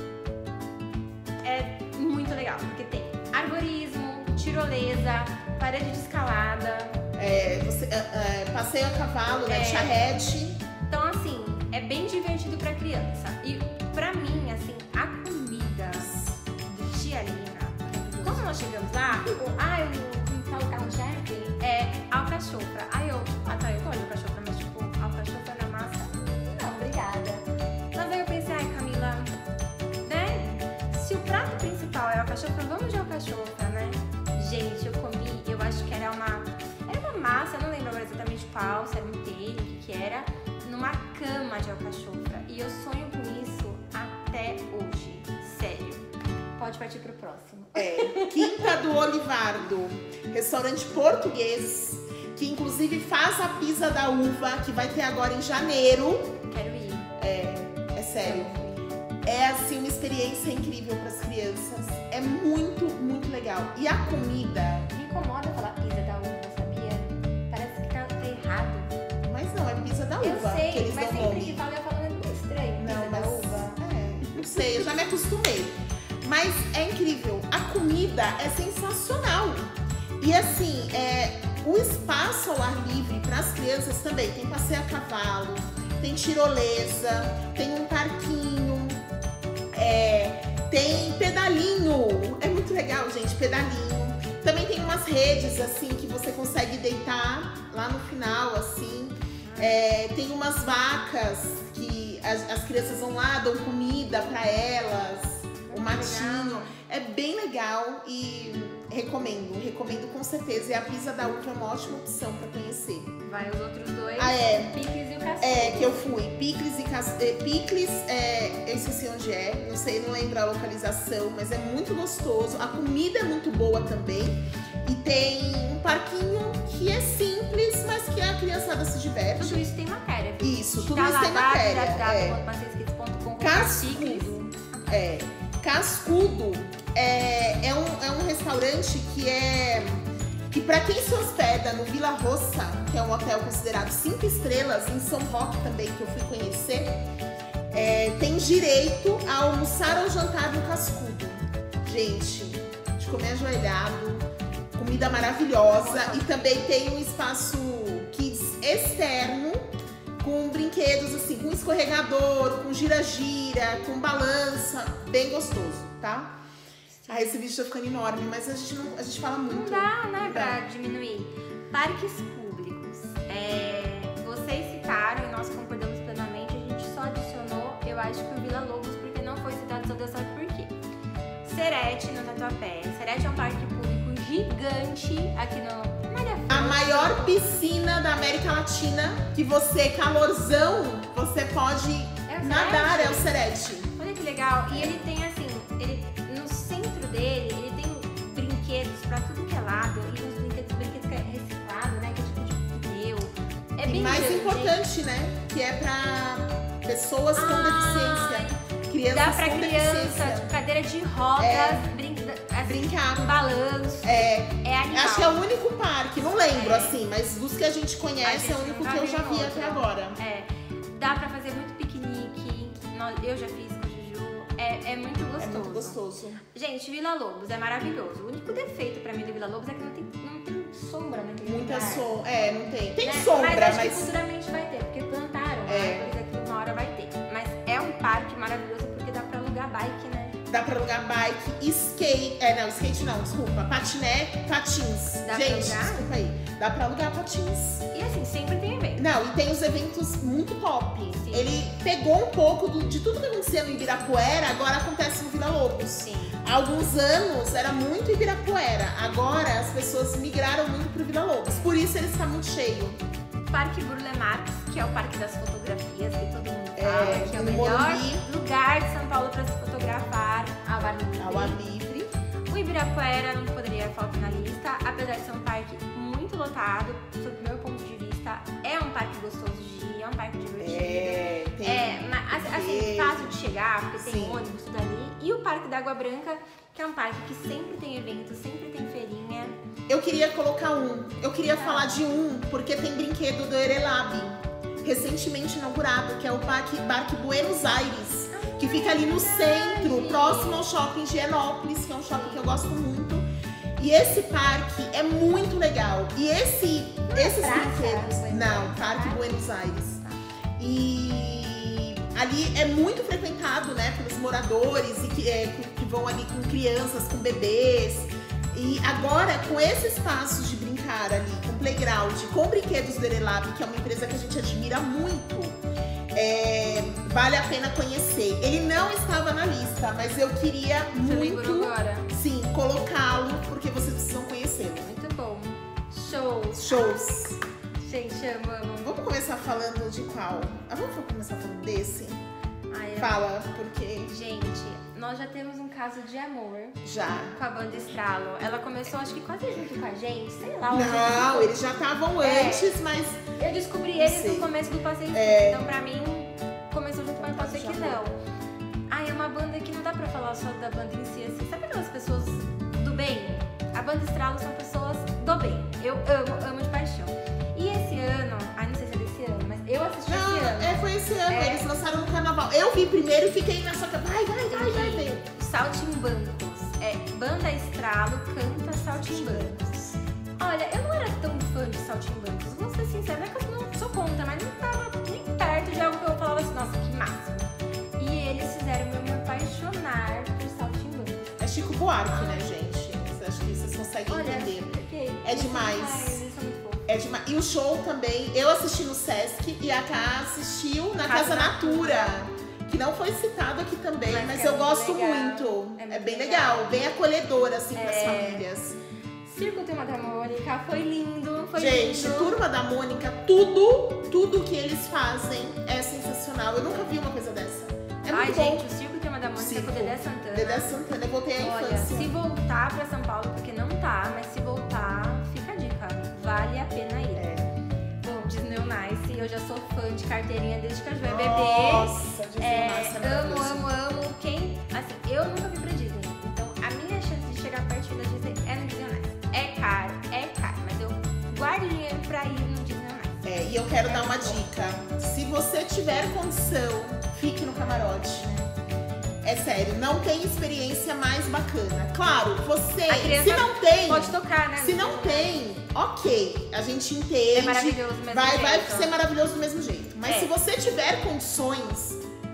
é muito legal, porque tem arborismo, tirolesa, parede de escalada. É, você, é, é, passeio a cavalo, né, é, charrete. Então, assim, é bem divertido pra criança. E pra mim, assim, a comida do Tia Lina, quando nós chegamos lá, o, ah, eu falo carro-chefe, é alcachofra. Aí eu, ah tá, eu gosto de alcachofra, mas tipo, alcachofra na massa, não, obrigada. Mas aí eu pensei, ai Camila, né, se o prato principal é alcachofra, vamos de alcachofra, né? Gente, eu comi, eu acho que era uma, era uma massa, eu não lembro agora exatamente qual, se era um telho, o que que era, numa cama de alcachofra. E eu sonho com isso até hoje. Sério. Pode partir pro próximo. É, Quinta do Olivardo, restaurante português, que inclusive faz a pizza da uva, que vai ter agora em janeiro. Quero ir. É, é sério. É assim uma experiência incrível para as crianças. É muito, muito legal. E a comida... Me incomoda falar pizza da uva, sabia? Parece que tá, tá errado. Mas não, é pizza da uva. Eu sei, que eles mas dão sempre nome. que fala eu falo é estranho. Não, Pizza mas... da uva. É, não sei, eu já me acostumei. Mas é incrível. A comida é sensacional. E assim, é, o espaço ao ar livre para as crianças também. Tem passeio a cavalo, tem tirolesa, tem um parquinho, é, tem pedalinho. É muito legal, gente, pedalinho. Também tem umas redes assim que você consegue deitar lá no final, assim. É, tem umas vacas que as, as crianças vão lá, dão comida para elas. O matinho, é bem legal e recomendo, recomendo com certeza. E a pizza da uva é uma ótima opção para conhecer. Vai os outros dois, ah, é. Picles e o Cascudo. É, que eu fui, Picles e Cascudo. Picles, é, eu esqueci onde é, não sei, não lembro a localização, mas é muito gostoso. A comida é muito boa também. E tem um parquinho que é simples, mas que a criançada se diverte. Tudo isso tem matéria. Isso, tudo tá isso tem matéria. É. Cascudo. É. Cascudo é, é, um, é um restaurante que é que para quem se hospeda no Vila Roça, que é um hotel considerado cinco estrelas, em São Roque também, que eu fui conhecer, é, tem direito a almoçar ou jantar no Cascudo. Gente, de comer ajoelhado, comida maravilhosa, e também tem um espaço kids externo, com brinquedos assim, com escorregador, com gira-gira, com balança, bem gostoso, tá? Ah, esse vídeo tá ficando enorme, mas a gente, não, a gente fala muito. Não dá, né, não pra dá. diminuir. Parques públicos. É, vocês citaram e nós concordamos plenamente, a gente só adicionou, eu acho que o Vila Lobos, porque não foi citado, só Deus sabe por quê. Serete, no Tatuapé. Serete é um parque público gigante aqui no... A maior piscina da América Latina, que você, calorzão, você pode é nadar, é o Serete. Olha que legal. E ele tem assim, ele, no centro dele, ele tem brinquedos pra tudo que é lado. E uns brinquedos, brinquedos que é reciclado, né? Que é tipo de pneu. É bem E mais grande. importante, né? Que é pra pessoas com ah, deficiência. Crianças dá pra com criança, deficiência. tipo, cadeira de rodas, É. brinca, assim, Brincar. com balanço. É. É animal. Acho que é o único parque, não lembro É. assim, mas dos que a gente conhece A gente é o único nunca que eu já viu vi outro. até agora. É. Dá pra fazer muito piquenique. Nós- Eu já fiz com o Juju. É, é muito gostoso. É muito gostoso. Gente, Vila Lobos é maravilhoso. O único defeito pra mim do Vila Lobos é que não tem, não tem sombra naquele Muita lugar. sombra. É, não tem. Tem Né? sombra, mas... acho mas. que futuramente vai ter, porque plantaram. É. Né? Por isso que uma hora vai ter. Mas é um parque maravilhoso porque dá pra alugar bike, né? Dá pra alugar bike, skate. É, não, skate não, desculpa. Patinete, patins. Dá pra Gente, alugar? desculpa aí. Dá pra alugar patins. E assim, sempre tem evento. Não, e tem os eventos muito top. Sim. Ele pegou um pouco do- de tudo que acontecia no Ibirapuera, agora acontece no Vila Lobos. Sim. Há alguns anos era muito Ibirapuera. Agora as pessoas migraram muito pro Vila Lobos. Por isso ele está muito cheio. Parque Burle Marx, que é o parque das fotografias, que todo mundo É, fala, que é o no melhor Morumbi. lugar de São Paulo para se fotografar ao ar livre. Ao ar livre. O Ibirapuera não poderia faltar na lista, apesar de ser um parque muito lotado, sob o meu ponto de vista, é um parque gostoso de ir, é um parque divertido. É, tem. É, mas assim, tem. fácil de chegar, porque tem Sim. ônibus, tudo ali. E o Parque da Água Branca, que é um parque que sempre tem evento, sempre tem feirinha. Eu queria colocar um. Eu queria Tá. falar de um, porque tem brinquedo do Erelab, recentemente inaugurado, que é o Parque, Parque Buenos Aires, que fica ali no centro, próximo ao shopping de Higienópolis, que é um shopping que eu gosto muito. E esse parque é muito legal. E esse, esses Praça brinquedos. Buenos Não, Aires, Parque tá? Buenos Aires. E ali é muito frequentado, né, pelos moradores e que, é, que- que vão ali com crianças, com bebês. E agora, com esse espaço de brincar ali, com playground, com brinquedos do Erelab, que é uma empresa que a gente admira muito, é, vale a pena conhecer. Ele não estava na lista, mas eu queria Você lembrou muito, agora? sim, colocá-lo, porque vocês precisam conhecê-lo. Muito bom. Shows. Shows. Gente, amo, amo. Vamos começar falando de qual? Ah, vamos começar falando desse? Ai, eu- Fala, porque... Gente, nós nós já temos um caso de amor. Já. Com a banda Estralo. Ela começou, acho que quase junto com a gente, sei lá. Não, eles já estavam é, antes, mas... Eu descobri eles no começo do passeio. É. Então, pra mim, começou junto, mas pode ser que não. Ah, é uma banda que não dá pra falar só da banda em si, assim. Sabe aquelas pessoas do bem? A banda Estralo são pessoas do bem. Eu amo, amo de paixão. E esse ano, ai, não sei se é desse ano, mas eu assisti não, esse ano. É, foi esse ano, é. Eles lançaram no carnaval. Eu vi primeiro e fiquei nessa... Vai, vai, vai, vai, vai. Saltimbancos. É, banda Estralo canta Saltimbancos. Olha, eu não era tão fã de Saltimbancos, vou ser sincera, não é que eu não sou contra, mas não tava nem perto de algo que eu falava assim, nossa, que máximo. E eles fizeram eu me apaixonar por Saltimbancos. É Chico Buarque, né, gente? Acho que vocês conseguem Olha, entender. Okay. É demais. Eles são muito fofos. É demais. E o show também, eu assisti no Sesc e a Ká assistiu na Casa, Casa Natura. Que não foi citado aqui também, mas, mas eu gosto legal. muito. É, muito é bem legal. legal, bem acolhedor, assim, é... pras famílias. Circo Turma da Mônica, foi lindo, foi Gente, lindo. Turma da Mônica, tudo, tudo que eles fazem é sensacional. Eu nunca vi uma coisa dessa. É Ai, muito gente, bom. o Circo Turma da Mônica com o Dedé Santana. Dedé Santana, eu voltei à Olha, infância. Se voltar pra São Paulo, porque não tá, mas se voltar, fica a dica. Vale a pena ir. É. Bom, Disney on Ice, eu já sou fã de carteirinha desde que a Ju é bebê. Nossa, Disney é, on Ice é amo, amo, amo. Quem, assim, eu nunca fui pra Disney. Então, a minha chance de chegar pertinho da Disney é no Disney on Ice. É caro, é caro, mas eu guardo dinheiro pra ir no Disney on Ice. É, e eu quero é dar uma bom. dica. Se você tiver condição, fique no camarote. É sério, não tem experiência mais bacana. Claro, você, se não tem, pode tocar, né? Se não tem, ok, a gente entende. É maravilhoso do mesmo vai, jeito. Vai ser maravilhoso do mesmo jeito. Mas é. se você tiver condições,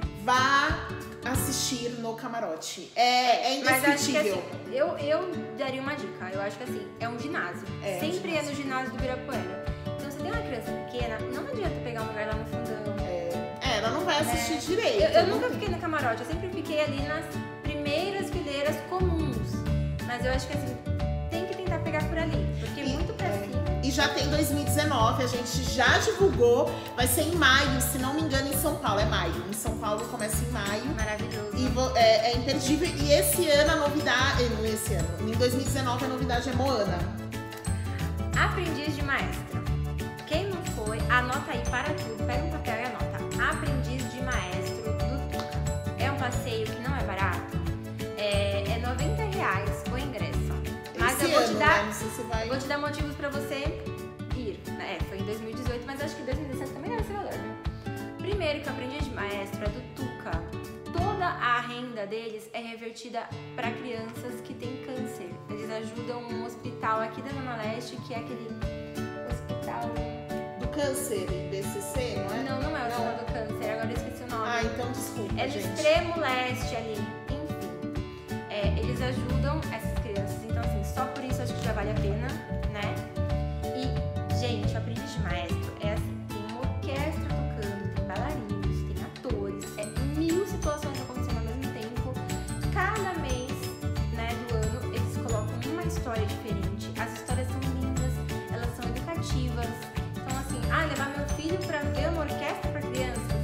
vá assistir no camarote. É, é indescritível. Mas acho que assim, eu, eu daria uma dica. Eu acho que assim, é um ginásio. É, Sempre ginásio. é no ginásio do Ibirapuera. Então, se tem uma criança pequena, não adianta pegar um lugar lá no fundão. É, ela não vai assistir é. direito. Eu, eu nunca fiquei no camarote, eu sempre fiquei ali nas primeiras fileiras comuns. Mas eu acho que assim, tem que tentar pegar por ali. Porque e, muito pra é. cima. E já tem dois mil e dezenove, a gente já divulgou. Vai ser em maio, se não me engano, em São Paulo. É maio. Em São Paulo começa em maio. Maravilhoso. E vo, é, é imperdível. E esse ano a novidade. Não, esse ano. Em dois mil e dezenove a novidade é Moana. Aprendiz de Maestro. Quem não foi, anota aí para tudo. Pega um papel e anota. Aprendiz de Maestro do Tuca. É um passeio que não é barato. É, é noventa reais o ingresso. Mas Esse eu vou ano, te dar, né? Não sei se vai... vou te dar motivos pra você ir. É, foi em dois mil e dezoito, mas acho que em dois mil e dezessete também era esse valor, né? Primeiro que o Aprendiz de Maestro é do Tuca. Toda a renda deles é revertida para crianças que têm câncer. Eles ajudam um hospital aqui da Zona Leste, que é aquele hospital... Do câncer, B C C, não é? Não, não é o hospital do câncer, agora eu esqueci o nome. Ah, então desculpa, É no gente. extremo leste ali, enfim. É, eles ajudam essas crianças, então assim, só por isso acho que já vale a pena, né? E, gente, o Aprendiz de Maestro é assim, tem uma orquestra tocando, tem bailarinos, tem atores, é mil situações acontecendo ao mesmo tempo. Cada mês, né, do ano, eles colocam uma história diferente. As histórias são lindas, elas são educativas. Então assim, ah, levar meu filho pra ver uma orquestra pra crianças?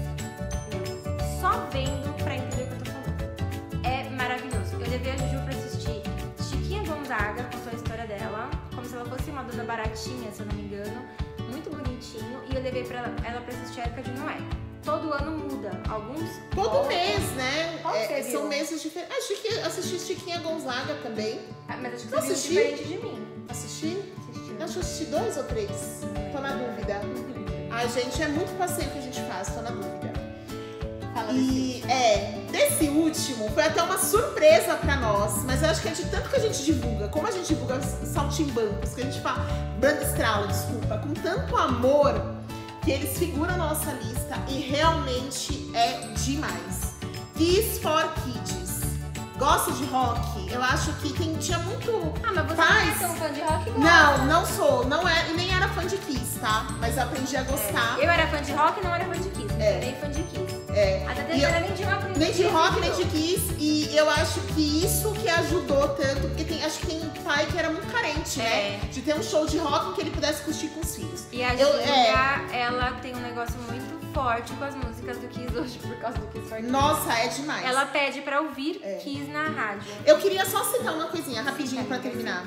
Não, só vendo pra entender o que eu tô falando. É maravilhoso. Eu levei a Juju pra assistir Chiquinha Gonzaga, contou a história dela, como se ela fosse uma dona baratinha, se eu não me engano, muito bonitinho, e eu levei pra ela, ela pra assistir a Arca de Noé. Todo ano muda, alguns... Todo voltam. mês, né? Qual É, você são viu? meses diferentes. Acho que assisti Chiquinha Gonzaga também. Ah, mas acho que Não você viu assisti? diferente de mim. Assisti? Assistiu. Acho que eu assisti dois ou três. Tô na dúvida. Ai, gente, é muito passeio que a gente faz, tô na dúvida. Fala E é, desse último, foi até uma surpresa pra nós, mas eu acho que é de tanto que a gente divulga, como a gente divulga Saltimbancos, que a gente fala, Banda Estralo, desculpa, com tanto amor, que eles figuram na nossa lista e realmente é demais. Kiss for Kids. Gosto de rock, eu acho que tem, tinha muito... Ah, mas você pais... não é tão fã de rock? Não, não sou, não é, e nem era fã de Kiss, tá? Mas eu aprendi a gostar. É. Eu era fã de rock e não era fã de Kiss, não É. nem fã de Kiss. É. A Tata E não eu- era nem de rock, nem, Nem de rock, nem de Kiss. Kiss. E eu acho que isso que ajudou tanto, porque tem, acho que tem um pai que era muito carente, né? De ter um show de rock em que ele pudesse curtir com os filhos. E a Eu- Júlia, ela tem um negócio muito forte com as músicas do Kiss hoje por causa do Kiss for Kids. Nossa, é demais. Ela pede pra ouvir É. Kiss na rádio. Eu queria só citar uma coisinha rapidinho Cita, pra amiga, terminar.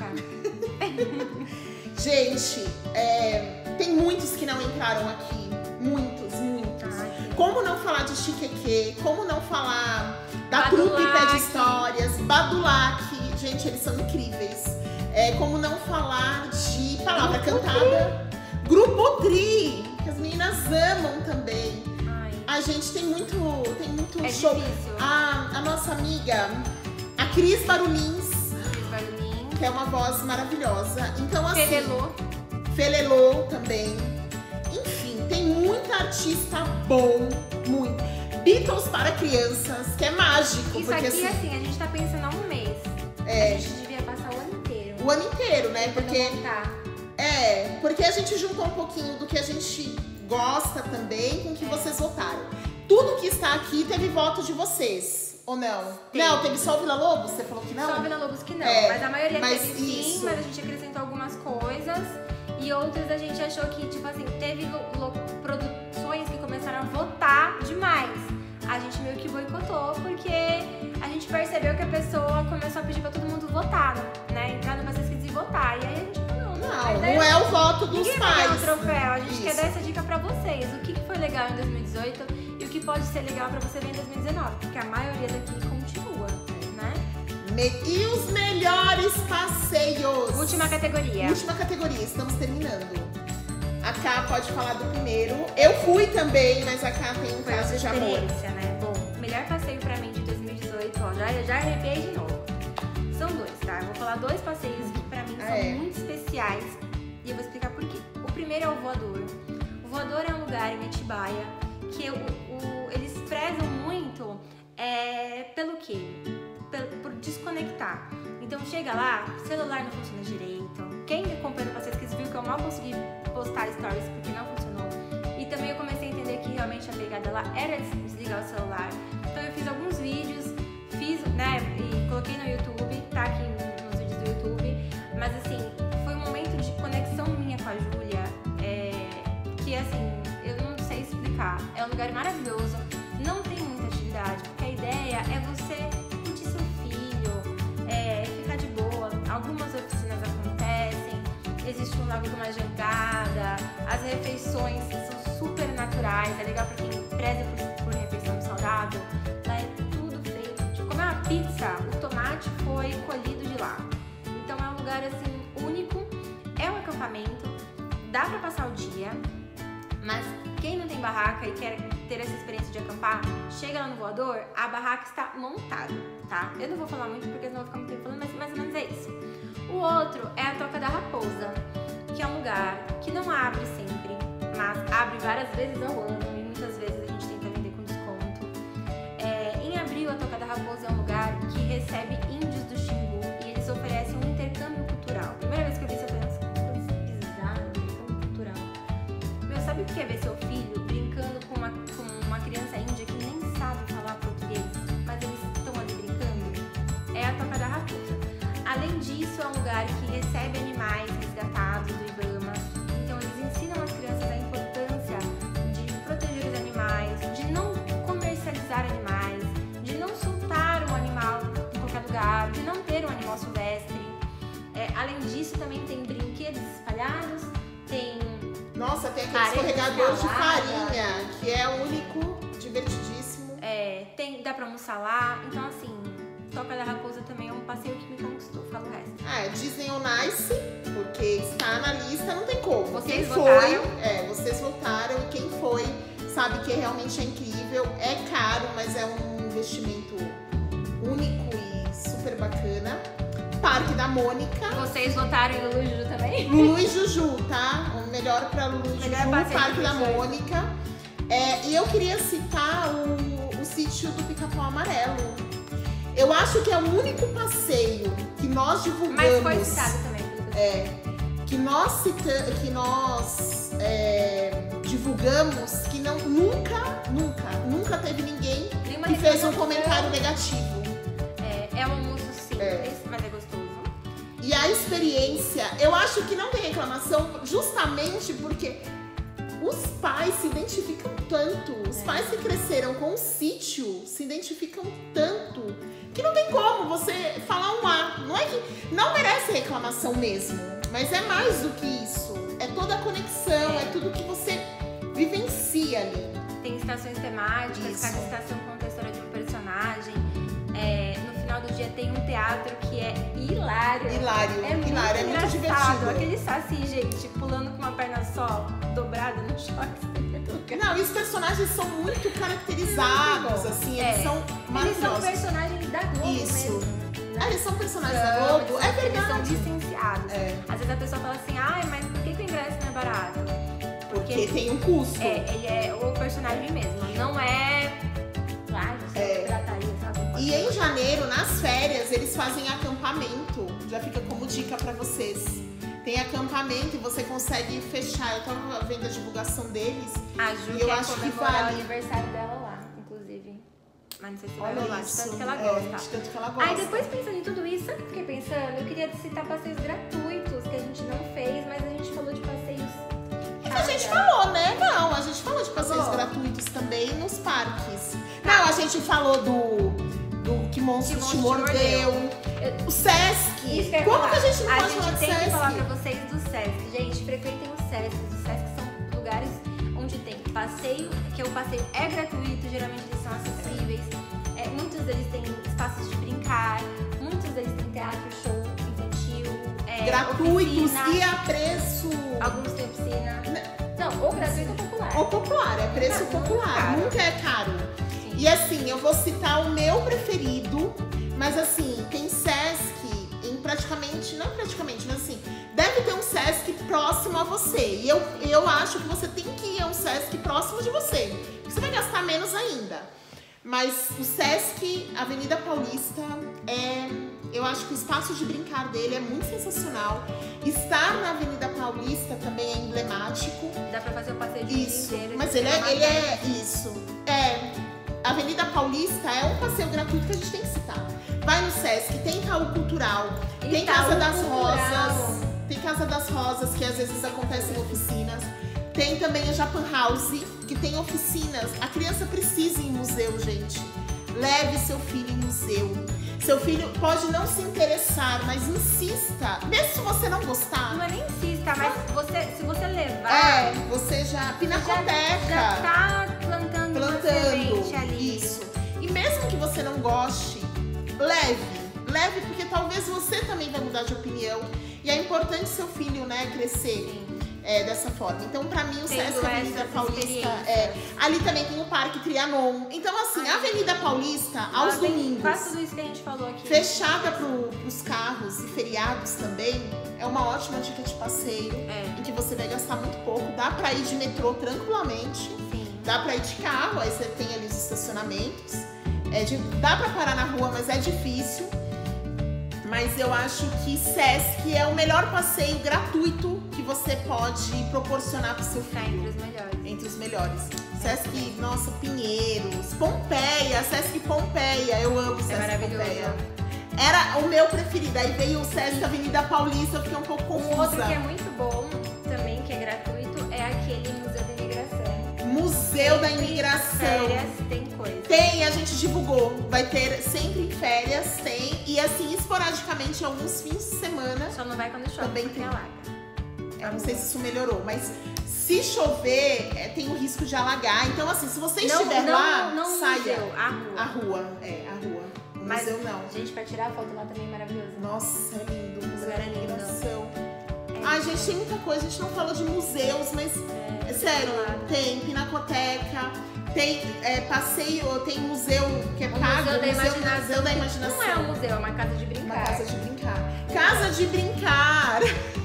cita. Gente, é, tem muitos que não entraram aqui. Muitos, muitos. Ai, Como não falar de Chiqueque? Como não falar da Badulac. Trupe Pé de Histórias? Badulac. Gente, eles são incríveis. É, como não falar de Palavra Grupo Cantada? Grupo Tri, que as meninas amam também. Ai, A gente tem muito, tem muito é show. difícil. A, a nossa amiga, a Cris Barulins, Kiss Barulhinho. que é uma voz maravilhosa. Então, assim, Felelô. Felelô também. Enfim, tem muita artista bom, muito. Beatles para crianças, que é mágico. Isso porque aqui, assim, assim, a gente tá pensando há um mês. É. A gente devia passar o ano inteiro. o ano inteiro, né? Porque Tentando montar. é, porque a gente juntou um pouquinho do que a gente gosta também com o que vocês votaram. Tudo que está aqui teve voto de vocês, ou não? Teve. Não, teve só o Vila Lobos? Você falou que não? Só Vila Lobos que não, É, mas a maioria mas teve sim, isso. mas a gente acrescentou algumas coisas e outras a gente achou que, tipo assim, teve lo- lo- produções que começaram a votar demais. A gente meio que boicotou porque a gente percebeu que a pessoa começou a pedir pra todo mundo votar, né? Entrar no Vocês Kids e votar. E aí a gente falou, não, Não, a ideia não é o voto dos Ninguém vai ganhar pais. o troféu, a gente Isso. quer dar essa dica pra vocês. O que que foi legal em dois mil e dezoito e o que pode ser legal pra você ver em dois mil e dezenove, porque a maioria daqui continua, né? Me- E os melhores passeios? Última categoria. Última categoria, estamos terminando. A Ká pode falar do primeiro. Eu fui também, mas a Ká tem um Foi a caso sua de amor. experiência, né? Bom, melhor passeio pra mim de dois mil e dezoito, ó, já, já arrepiei de novo. São dois, tá? Eu vou falar dois passeios que pra mim são É. muito especiais e eu vou explicar por quê. O primeiro é o Voador. O Voador é um lugar em Atibaia que o, o- eles prezam muito é, pelo quê? Pel- por desconectar. Então chega lá, o celular não funciona direito. Quem acompanha o Passeio Kids viu que eu mal consegui postar stories porque não funcionou. E também eu comecei a entender que realmente a pegada lá era desligar o celular. Então eu fiz alguns vídeos, fiz, né, e coloquei no YouTube, tá aqui nos vídeos do YouTube. Mas assim, foi um momento de conexão minha com a Júlia, é, que assim, eu não sei explicar. É um lugar maravilhoso, não tem muita atividade, porque a ideia é você curtir seu filho, é, ficar de boa. Algumas oficinas acontecem, existe um lago com uma jangada, as refeições são super naturais, é legal pra quem preza por, por refeição saudável. Lá é tudo feito. Tipo, comer uma pizza, o tomate foi colhido de lá. Então é um lugar assim único, é um acampamento, dá pra passar o dia, mas quem não tem barraca e quer ter essa experiência de acampar, chega lá no Voador, a barraca está montada, tá? Eu não vou falar muito porque senão eu vou ficar muito tempo falando, mas mais ou menos é isso. O outro é a Toca da Raposa, que é um lugar que não abre sempre, mas abre várias vezes ao ano e muitas vezes a gente tenta vender com desconto. É, em abril, a Toca da Raposa é um lugar que recebe índios do Xingu e eles oferecem um intercâmbio cultural. Primeira vez que eu vi isso, eu falei, nossa, que coisa bizarra, um intercâmbio cultural. Meu, sabe o que é ver seu filho brincando com uma, com uma criança índia que nem sabe falar português, mas eles estão ali brincando? É a Toca da Raposa. Além disso, é um lugar que recebe animais resgatados do IBAMA. Então, eles ensinam as crianças a importância de proteger os animais, de não comercializar animais, de não soltar um animal em qualquer lugar, de não ter um animal silvestre. É, além disso, também tem brinquedos espalhados, tem... Nossa, tem aquele Areia escorregador de escalada. farinha, que é único, divertidíssimo. É, tem, dá pra almoçar lá, então assim, Toca da Raposa também é um passeio que me conquistou, falo o resto. Ah, Disney on Ice, porque está na lista, não tem como. Vocês quem votaram? foi, é, vocês votaram e quem foi sabe que realmente é incrível. É caro, mas é um investimento único e super bacana. Parque da Mônica. Vocês votaram em Lulu e Juju também? Lulu e Juju, tá? O melhor pra Lulu e Melhor Juju, passeio Parque de da dezoito. Mônica. É, e eu queria citar o, o sítio do Pica-Pau Amarelo. Eu acho que é o único passeio que nós divulgamos. Mas foi citado também, pelo que eu É, que nós, cita, que nós é, divulgamos que não, nunca, nunca, nunca teve ninguém Nenhuma que fez um reclamação. comentário negativo. É, é um almoço simples, mas é gostoso. E a experiência, eu acho que não tem reclamação justamente porque os pais se identificam tanto. Os é. pais que cresceram com o sítio se identificam tanto que não tem como você falar um A. Não é que não merece reclamação mesmo, mas é mais do que isso. É toda a conexão, é, é tudo que você vivencia ali. Tem estações temáticas, isso. cada estação conta a história de um personagem. É, no final do dia tem um teatro que é hilário. Hilário, é muito hilário, é muito divertido. Aquele saci, gente, pulando com uma perna só, dobrada no short. Não, e os personagens são muito caracterizados, assim, é. eles são maravilhosos. Eles são personagens da Globo Isso. mesmo. Né? Ah, eles são personagens da Globo? São, é verdade. Eles são licenciados. É. Às vezes a pessoa fala assim, ai, mas por que, que o ingresso não é barato? Porque, Porque tem um custo. É, ele é o personagem mesmo, não é... Claro, é. Trataria, sabe? E em janeiro, nas férias, eles fazem acampamento. Já fica como dica pra vocês. Tem acampamento e você consegue fechar. Eu tava vendo a divulgação deles. A Ju e eu quer acho que comemorar vale. o aniversário dela lá, inclusive. Mas não sei se vai Olha rolar, de isso. tanto que ela É, gosta. de tanto que ela gosta. Aí depois, pensando em tudo isso, sabe o que eu fiquei pensando? Eu queria citar passeios gratuitos que a gente não fez, mas a gente falou de passeios... A gente falou, né? Não, a gente falou de passeios falou. gratuitos também nos parques. Tá. Não, a gente falou do, do Que Monstro Te Mordeu. O Sesc. Isso que Como falar. que a gente não a pode gente falar do tem Sesc? que falar pra vocês do Sesc. Gente, frequentem os Sesc. Os Sesc são lugares onde tem passeio, que o passeio é gratuito, geralmente eles são acessíveis. É, muitos deles têm espaços de brincar, muitos deles têm teatro, show infantil. É, gratuitos oficina, e a preço. Alguns têm oficina. Não, ou gratuito ou popular. Ou popular, é preço Nunca, popular, nunca nunca é caro. Sim. E assim, eu vou citar o meu preferido, mas assim, tem Sesc em praticamente, não praticamente, mas assim, deve ter um Sesc próximo a você. E eu, eu acho que você tem que ir a um Sesc próximo de você, porque você vai gastar menos ainda. Mas o Sesc Avenida Paulista, é, eu acho que o espaço de brincar dele é muito sensacional. Estar na Avenida Paulista também é emblemático. Dá pra fazer o passeio de Isso, dia inteiro. mas ele é, ele é isso. É, Avenida Paulista é um passeio gratuito que a gente tem que citar. Vai no Sesc, tem Itaú Cultural, Itaú tem Casa das Cultural. Rosas, tem Casa das Rosas, que às vezes acontecem oficinas. Tem também a Japan House, que tem oficinas. A criança precisa ir em museu, gente. Leve seu filho em museu. Seu filho pode não se interessar, mas insista. Mesmo se você não gostar. Não é nem insista, mas você, se você levar... É, você já... Pinacoteca. Já, já tá plantando, plantando uma semente ali. Isso. E mesmo que você não goste, leve. Leve, porque talvez você também vai mudar de opinião. E é importante seu filho, né, crescer. Sim. É, dessa forma. Então, pra mim, o Sesc Avenida Paulista é. Ali também tem o Parque Trianon. Então, assim, a Avenida Paulista, aos domingos. Quase tudo isso que a gente falou aqui. Fechada pro, pros carros e feriados também. É uma ótima dica de passeio. É. Em que você vai gastar muito pouco. Dá pra ir de metrô tranquilamente. Sim. Dá pra ir de carro, aí você tem ali os estacionamentos. É de, dá pra parar na rua, mas é difícil. Mas eu acho que Sesc é o melhor passeio gratuito que você pode proporcionar pro seu filho. Tá entre os melhores. Entre os melhores. Sesc, nossa, Pinheiros, Pompeia, Sesc Pompeia, eu amo Sesc é Pompeia. Era o meu preferido, aí veio o Sesc Avenida Paulista, eu fiquei um pouco confusa. Um outro que é muito bom também, que é gratuito, é aquele Museu da Imigração. Museu da Imigração. Férias, tem coisa. Tem, a gente divulgou. Vai ter sempre em férias, tem. E assim, esporadicamente, alguns fins de semana. Só não vai quando chove, também porque tem. alaga. Eu não sei se isso melhorou, mas se chover, é, tem o risco de alagar. Então, assim, se você não, estiver não, lá, não saia. Museu, a rua. A rua, é, a rua. O mas, museu não. Gente, pra tirar foto lá também é maravilhoso. Nossa, é lindo. O Museu lugar da é lindo. Imigração. É. Ai, gente, tem muita coisa. A gente não falou de museus, mas... É, sério, tem Pinacoteca, tem é, passeio, tem museu que é o pago. Museu da, museu, Imaginação, museu da Imaginação. Não é um museu, é uma casa de brincar. Uma casa de brincar. Casa de brincar.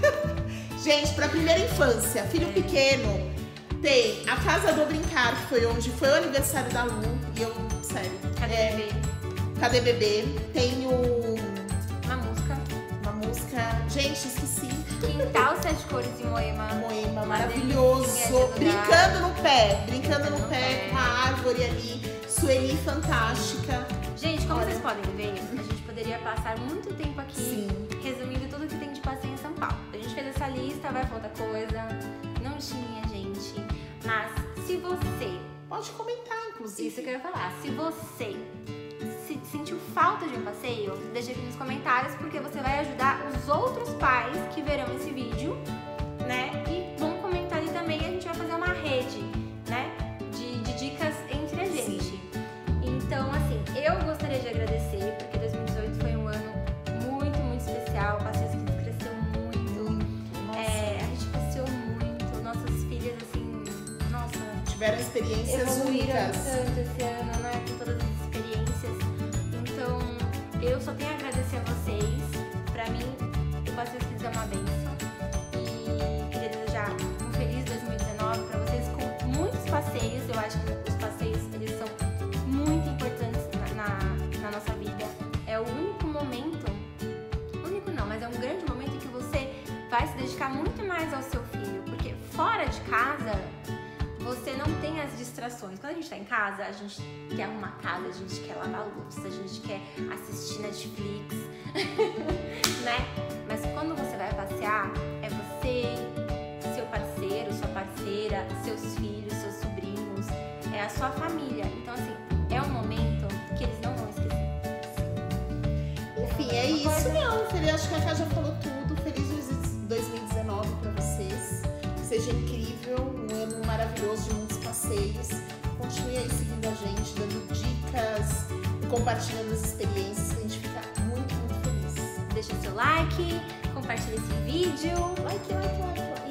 Gente, pra primeira infância, filho é. pequeno, tem a Casa do Brincar, que foi onde foi o aniversário da Lu. E eu, sério. Cadê é, bebê? Cadê bebê? Tem o... Uma música. Uma música... Gente, esqueci. Quintal Sete Cores de Moema. Moema, maravilhoso. De brincando no pé. Brincando no, no pé, com a árvore ali. Sueli fantástica. Gente, como Olha. vocês podem ver, a gente poderia passar muito tempo aqui Sim. resumindo tudo que tem de passeio em São Paulo. A gente fez essa lista, vai faltar coisa. Não tinha, gente. Mas se você... Pode comentar, inclusive. Isso que eu ia falar. Se você se sentiu falta de um passeio, deixa aqui nos comentários, porque você vai ajudar os outros pais que verão esse vídeo, né? E vão comentar ali também, a gente vai fazer uma rede, né? De, de dicas entre a gente. Sim. Então, assim, eu gostaria de agradecer, porque dois mil e dezoito foi um ano muito, muito especial. O Passeio Kids cresceu muito. É, a gente passeou muito. Nossas filhas, assim, nossa... tiveram experiências evoluíram únicas. tanto esse ano, né? Com todas as experiências. Então, eu só tenho a agradecer a vocês. Pra mim, o Passeio Kids é uma bênção. E queria desejar um feliz dois mil e dezenove pra vocês com muitos passeios. Eu acho que os passeios, eles são muito importantes na, na, na nossa vida. É o único momento, único não, mas é um grande momento em que você vai se dedicar muito mais ao seu filho. Porque fora de casa, você não tem as distrações. Quando a gente tá em casa, a gente quer arrumar a casa, a gente quer lavar a louça, a gente quer assistir Netflix, né? Mas quando você vai passear, é você, seu parceiro, sua parceira, seus filhos, seus sobrinhos, é a sua família. Então, assim, é um momento que eles não vão esquecer. Enfim, é isso. Não, Feliz, acho que a Ká já falou tudo. Feliz dois mil e dezenove pra vocês. Seja incrível, um ano maravilhoso de muitos passeios. Continue aí seguindo a gente, dando dicas e compartilhando as experiências, que a gente fica muito, muito feliz. Deixa seu like, compartilha esse vídeo. Like, like, like, like.